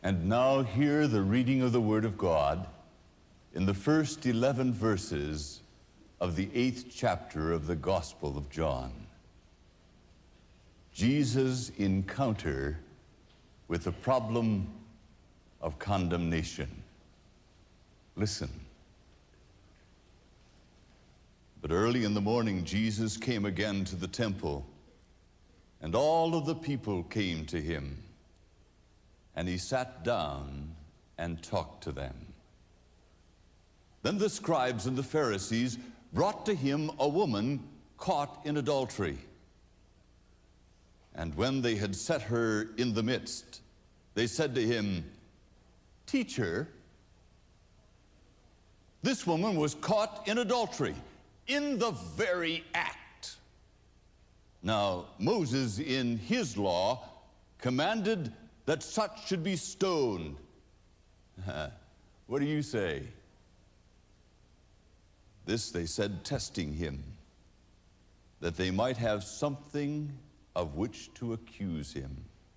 And now hear the reading of the Word of God in the first 11 verses of the 8th chapter of the Gospel of John. Jesus' encounter with the problem of condemnation. Listen. But early in the morning, Jesus came again to the temple, and all of the people came to him. And he sat down and talked to them. Then the scribes and the Pharisees brought to him a woman caught in adultery. And when they had set her in the midst, they said to him, "Teacher, this woman was caught in adultery, in the very act. Now, Moses in his law commanded that such should be stoned. What do you say?" This they said, testing him, that they might have something of which to accuse him.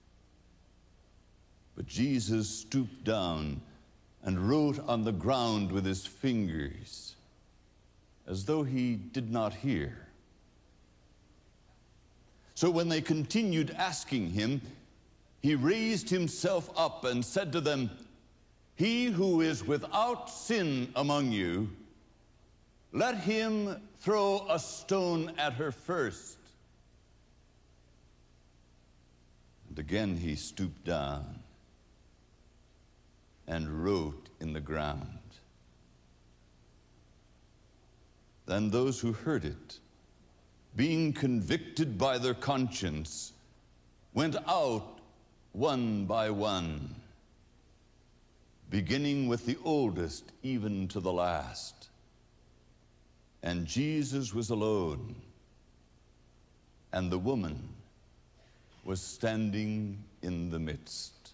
But Jesus stooped down and wrote on the ground with his fingers, as though he did not hear. So when they continued asking him, he raised himself up and said to them, "He who is without sin among you, let him throw a stone at her first." And again he stooped down and wrote in the ground. Then those who heard it, being convicted by their conscience, went out one by one, beginning with the oldest even to the last. And Jesus was alone, and the woman was standing in the midst.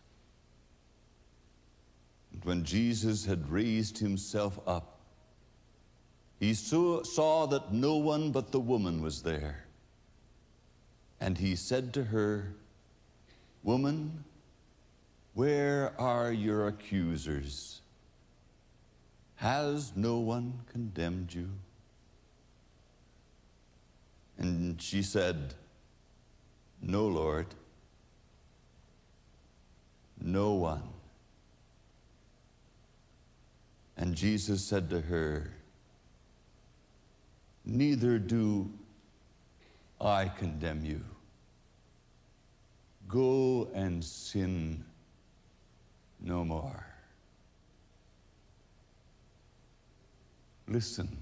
And when Jesus had raised himself up, he saw that no one but the woman was there. And he said to her, "Woman, where are your accusers? Has no one condemned you?" And she said, "No, Lord, no one." And Jesus said to her, "Neither do I condemn you. Go and sin no more." Listen.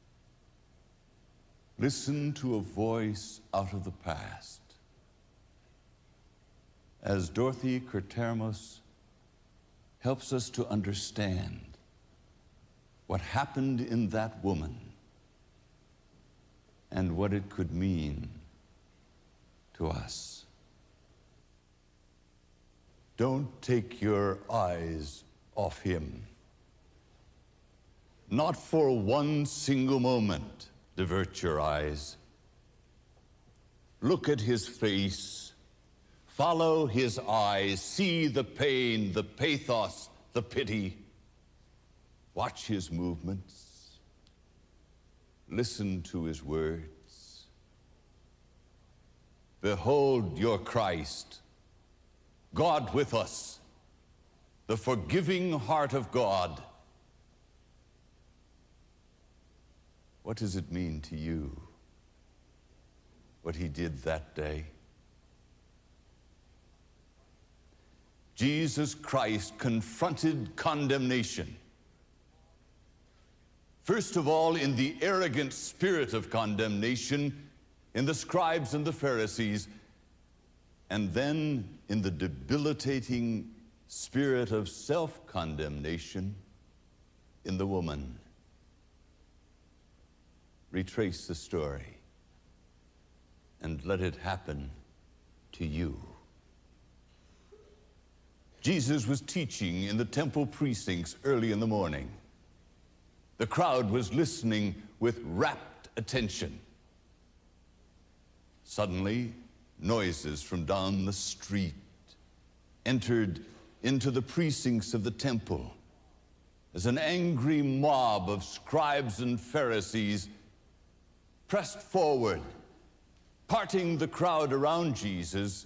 Listen to a voice out of the past. As Dorothy Kurtermos helps us to understand what happened in that woman and what it could mean to us. Don't take your eyes off him. Not for one single moment divert your eyes. Look at his face. Follow his eyes. See the pain, the pathos, the pity. Watch his movements. Listen to his words. Behold your Christ, God with us, the forgiving heart of God. What does it mean to you, what he did that day? Jesus Christ confronted condemnation. First of all, in the arrogant spirit of condemnation in the scribes and the Pharisees, and then in the debilitating spirit of self-condemnation in the woman. Retrace the story and let it happen to you. Jesus was teaching in the temple precincts early in the morning. The crowd was listening with rapt attention. Suddenly, noises from down the street entered into the precincts of the temple as an angry mob of scribes and Pharisees pressed forward, parting the crowd around Jesus.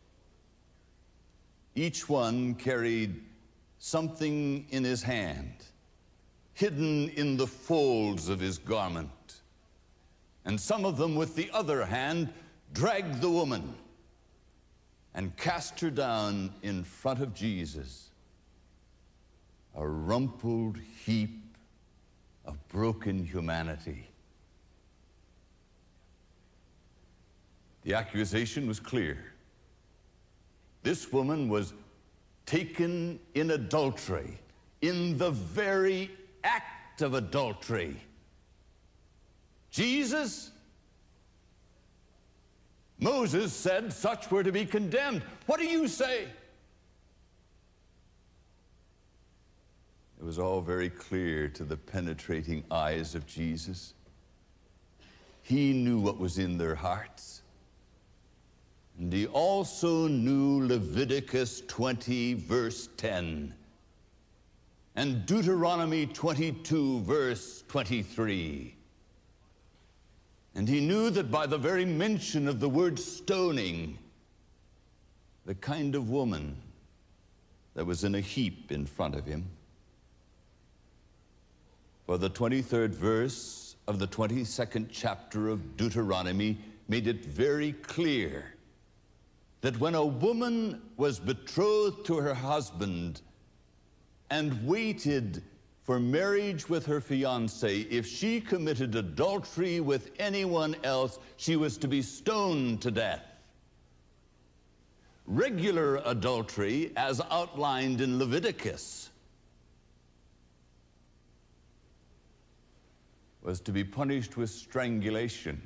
Each one carried something in his hand, hidden in the folds of his garment. And some of them, with the other hand, dragged the woman and cast her down in front of Jesus, a rumpled heap of broken humanity. The accusation was clear. This woman was taken in adultery, in the very act of adultery. Jesus? Moses said such were to be condemned. What do you say? It was all very clear to the penetrating eyes of Jesus. He knew what was in their hearts. And he also knew Leviticus 20, verse 10, and Deuteronomy 22, verse 23. And he knew that by the very mention of the word stoning, the kind of woman that was in a heap in front of him. For the 23rd verse of the 22nd chapter of Deuteronomy made it very clear that when a woman was betrothed to her husband and waited for marriage with her fiance, if she committed adultery with anyone else, she was to be stoned to death. Regular adultery, as outlined in Leviticus, was to be punished with strangulation.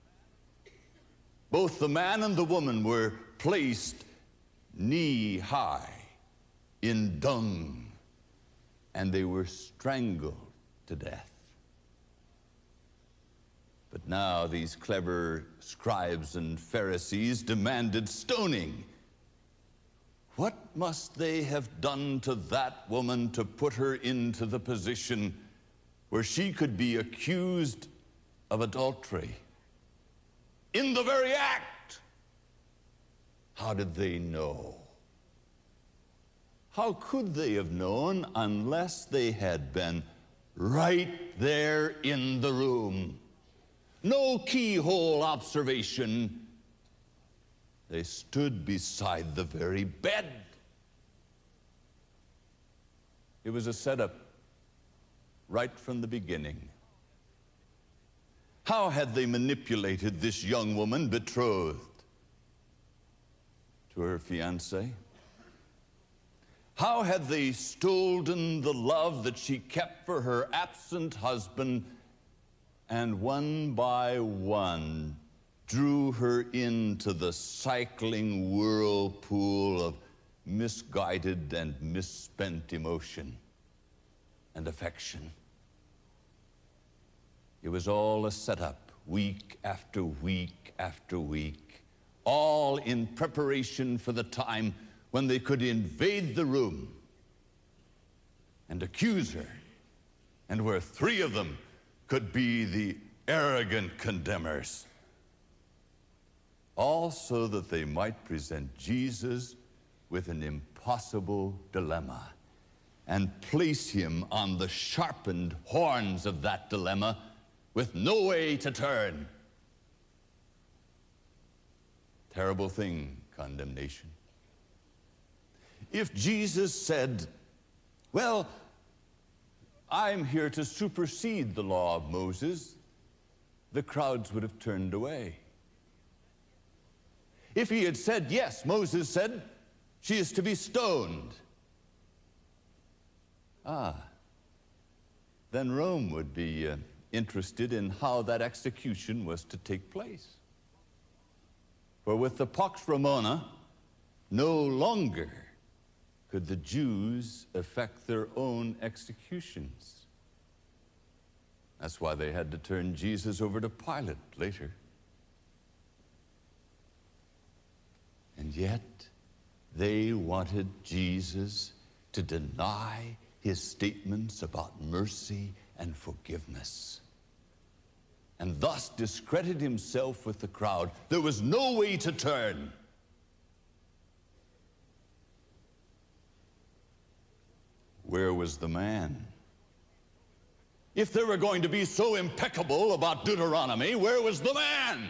Both the man and the woman were placed knee-high in dung, and they were strangled to death. But now these clever scribes and Pharisees demanded stoning. What must they have done to that woman to put her into the position where she could be accused of adultery? In the very act. How did they know? How could they have known unless they had been right there in the room? No keyhole observation. They stood beside the very bed. It was a setup right from the beginning. How had they manipulated this young woman betrothed to her fiancé? How had they stolen the love that she kept for her absent husband, and one by one drew her into the cycling whirlpool of misguided and misspent emotion and affection? It was all a setup, week after week after week, all in preparation for the time when they could invade the room and accuse her, and where three of them could be the arrogant condemners, all so that they might present Jesus with an impossible dilemma and place him on the sharpened horns of that dilemma with no way to turn. Terrible thing, condemnation. If Jesus said, well, I'm here to supersede the law of Moses, the crowds would have turned away. If he had said, yes, Moses said, she is to be stoned, then Rome would be interested in how that execution was to take place. For with the Pax Romana, no longer could the Jews effect their own executions. That's why they had to turn Jesus over to Pilate later. And yet, They wanted Jesus to deny his statements about mercy and forgiveness, and thus discredit himself with the crowd. There was no way to turn. Where was the man? If they were going to be so impeccable about Deuteronomy, where was the man?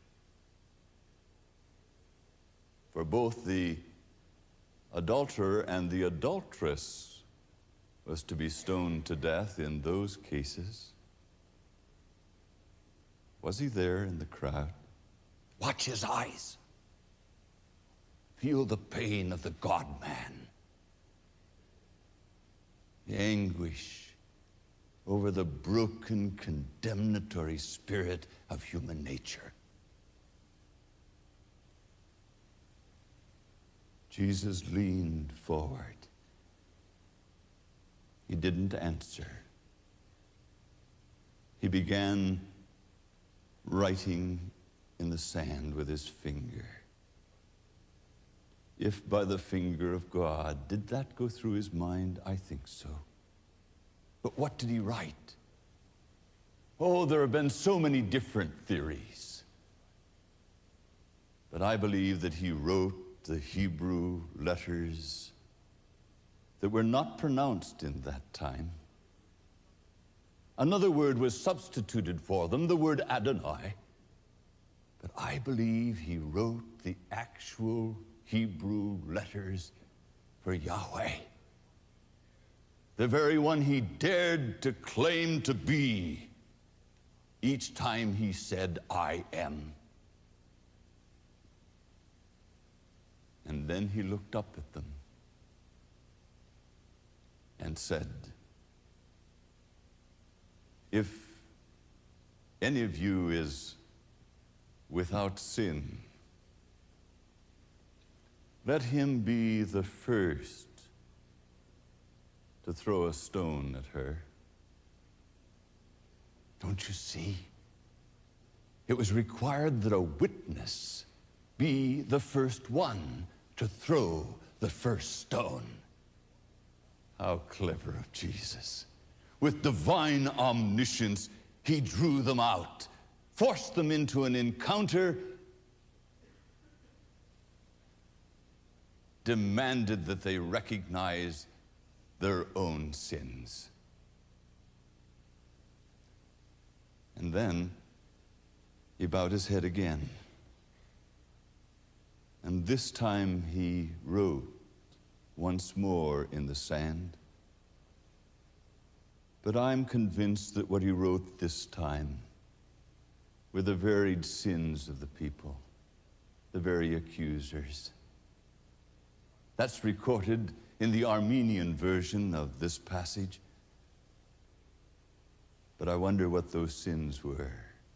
For both the adulterer and the adulteress was to be stoned to death in those cases. Was he there in the crowd? Watch his eyes. Feel the pain of the God-man. The anguish over the broken, condemnatory spirit of human nature. Jesus leaned forward. He didn't answer. He began writing in the sand with his finger. If by the finger of God, did that go through his mind? I think so. But what did he write? Oh, there have been so many different theories. But I believe that he wrote the Hebrew letters that were not pronounced in that time. Another word was substituted for them, the word Adonai. But I believe he wrote the actual Hebrew letters for Yahweh, the very one he dared to claim to be each time he said, I am. And then he looked up at them and said, if any of you is without sin, let him be the first to throw a stone at her. Don't you see? It was required that a witness be the first one to throw the first stone. How clever of Jesus. With divine omniscience, he drew them out, forced them into an encounter, demanded that they recognize their own sins. And then he bowed his head again. And this time he wrote once more in the sand. But I'm convinced that what he wrote this time were the varied sins of the people, the very accusers. That's recorded in the Armenian version of this passage. But I wonder what those sins were.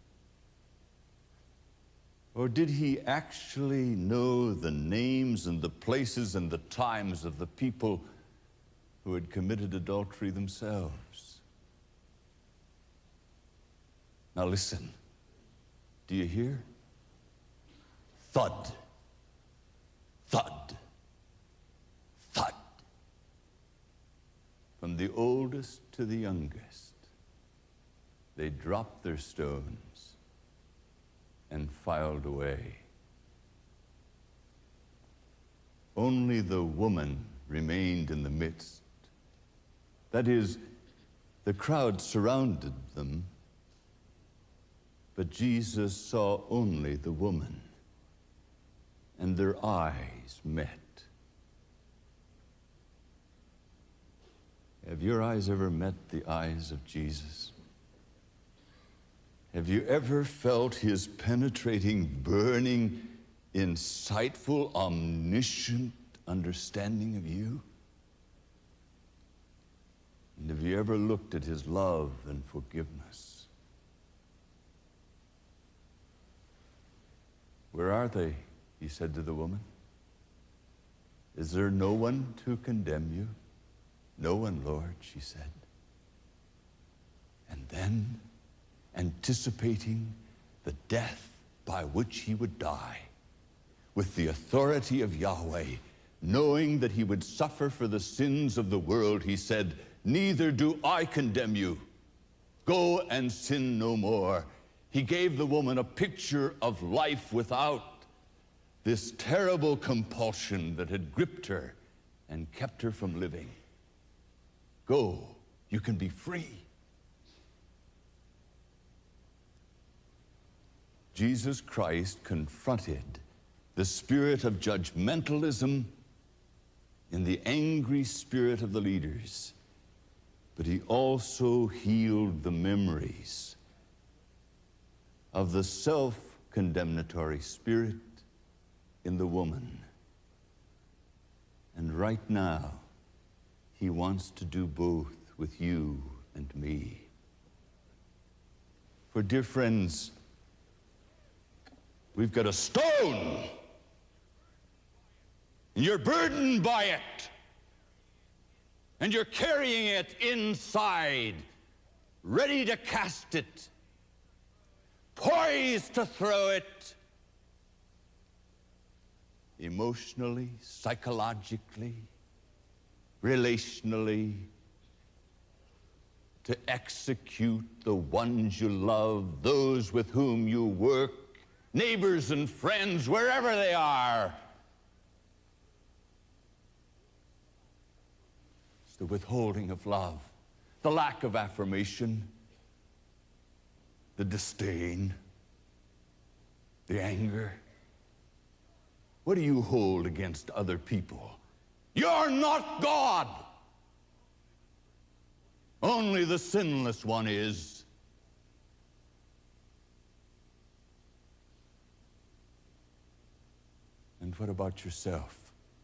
Or did he actually know the names and the places and the times of the people who had committed adultery themselves? Now listen. Do you hear? Thud. Thud. Thud. From the oldest to the youngest, they dropped their stones and filed away. Only the woman remained in the midst. That is, the crowd surrounded them, but Jesus saw only the woman, and their eyes met. Have your eyes ever met the eyes of Jesus? Have you ever felt his penetrating, burning, insightful, omniscient understanding of you? And have you ever looked at his love and forgiveness? Where are they? He said to the woman. Is there no one to condemn you? No one, Lord, she said. And then, anticipating the death by which he would die, with the authority of Yahweh, knowing that he would suffer for the sins of the world, he said, "Neither do I condemn you. Go and sin no more." He gave the woman a picture of life without this terrible compulsion that had gripped her and kept her from living. Go, you can be free. Jesus Christ confronted the spirit of judgmentalism in the angry spirit of the leaders, but he also healed the memories of the self-condemnatory spirit in the woman. And right now, he wants to do both with you and me. For dear friends, we've got a stone, and you're burdened by it, and you're carrying it inside, ready to cast it, poised to throw it, emotionally, psychologically, relationally, to execute the ones you love, those with whom you work, neighbors and friends, wherever they are. It's the withholding of love, the lack of affirmation, the disdain, the anger. What do you hold against other people? You're not God. Only the sinless one is. And what about yourself?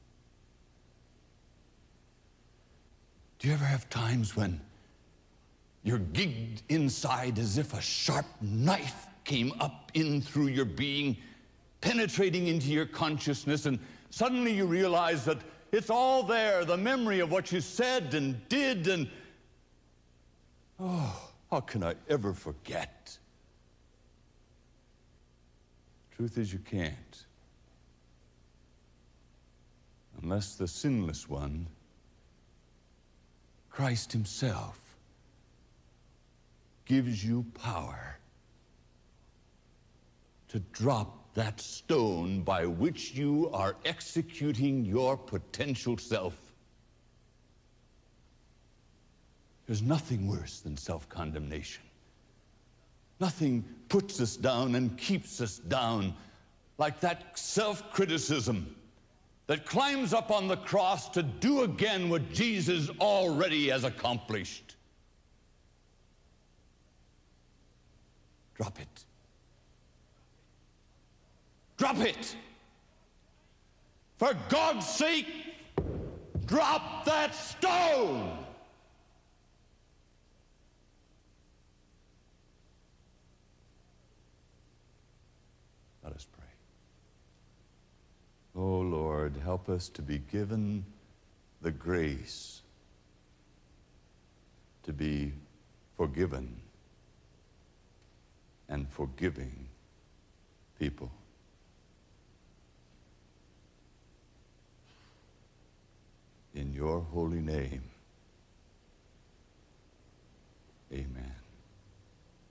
Do you ever have times when you're gigged inside as if a sharp knife came up in through your being, penetrating into your consciousness, and suddenly you realize that it's all there, the memory of what you said and did, and oh, how can I ever forget? Truth is, you can't. Unless the sinless one, Christ himself, gives you power to drop that stone by which you are executing your potential self. There's nothing worse than self-condemnation. Nothing puts us down and keeps us down like that self-criticism that climbs up on the cross to do again what Jesus already has accomplished. Drop it. Drop it. For God's sake, drop that stone. Let us pray. Oh Lord, help us to be given the grace to be forgiven and forgiving people. In your holy name, amen.